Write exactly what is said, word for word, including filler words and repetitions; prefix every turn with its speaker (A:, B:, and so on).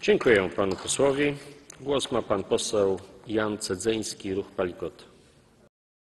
A: Dziękuję panu posłowi. Głos ma pan poseł Jan Cedzeński, Ruch Palikota.